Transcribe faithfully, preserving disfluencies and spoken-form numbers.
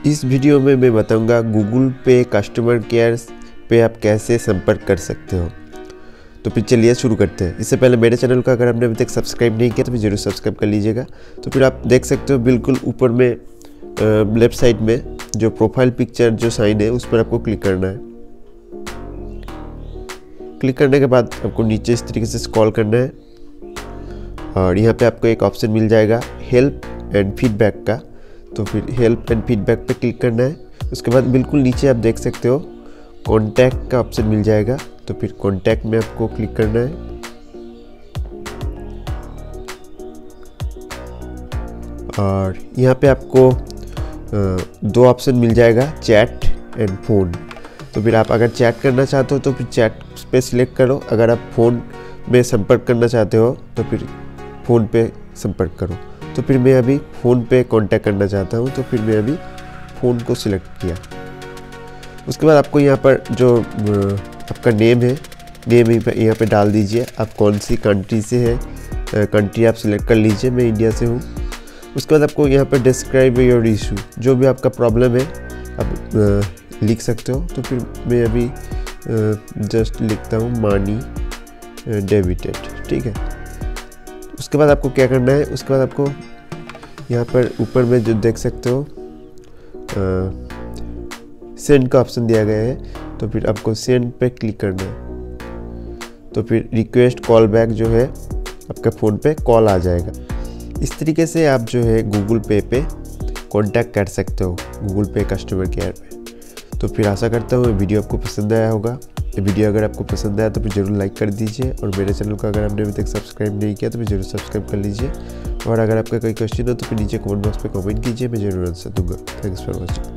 इस वीडियो में मैं बताऊंगा गूगल पे कस्टमर केयर पे आप कैसे संपर्क कर सकते हो। तो फिर चलिए शुरू करते हैं। इससे पहले मेरे चैनल को अगर आपने अभी तक सब्सक्राइब नहीं किया तो फिर जरूर सब्सक्राइब कर लीजिएगा। तो फिर आप देख सकते हो बिल्कुल ऊपर में लेफ्ट साइड में जो प्रोफाइल पिक्चर जो साइन है उस पर आपको क्लिक करना है। क्लिक करने के बाद आपको नीचे इस तरीके से स्क्रॉल करना है और यहाँ पे आपको एक ऑप्शन मिल जाएगा हेल्प एंड फीडबैक का। तो फिर हेल्प एंड फीडबैक पे क्लिक करना है। उसके बाद बिल्कुल नीचे आप देख सकते हो कॉन्टैक्ट का ऑप्शन मिल जाएगा। तो फिर कॉन्टैक्ट में आपको क्लिक करना है और यहाँ पे आपको दो ऑप्शन मिल जाएगा, चैट एंड फ़ोन। तो फिर आप अगर चैट करना चाहते हो तो फिर चैट पे सिलेक्ट करो। अगर आप फ़ोन में संपर्क करना चाहते हो तो फिर फ़ोन पे संपर्क करो। तो फिर मैं अभी फ़ोन पे कांटेक्ट करना चाहता हूँ तो फिर मैं अभी फ़ोन को सिलेक्ट किया। उसके बाद आपको यहाँ पर जो आपका नेम है, नेम यहाँ पे डाल दीजिए। आप कौन सी कंट्री से है, कंट्री आप सिलेक्ट कर लीजिए। मैं इंडिया से हूँ। उसके बाद आपको यहाँ पर डिस्क्राइब योर इशू, जो भी आपका प्रॉब्लम है आप लिख सकते हो। तो फिर मैं अभी जस्ट लिखता हूँ मनी डेबिटेड, ठीक है। उसके बाद आपको क्या करना है, उसके बाद आपको यहाँ पर ऊपर में जो देख सकते हो सेंड का ऑप्शन दिया गया है। तो फिर आपको सेंड पे क्लिक करना है। तो फिर रिक्वेस्ट कॉल बैक जो है आपके फ़ोन पे कॉल आ जाएगा। इस तरीके से आप जो है गूगल पे पे कांटेक्ट कर सकते हो, गूगल पे कस्टमर केयर पे। तो फिर आशा करता हूँ वीडियो आपको पसंद आया होगा। ये वीडियो अगर आपको पसंद आया तो फिर ज़रूर लाइक कर दीजिए और मेरे चैनल को अगर आपने अभी तक सब्सक्राइब नहीं किया तो फिर ज़रूर सब्सक्राइब कर लीजिए। और अगर आपका कोई क्वेश्चन हो तो फिर नीचे कमेंट बॉक्स पे कमेंट कीजिए, मैं ज़रूर आंसर दूंगा। Thanks for watching.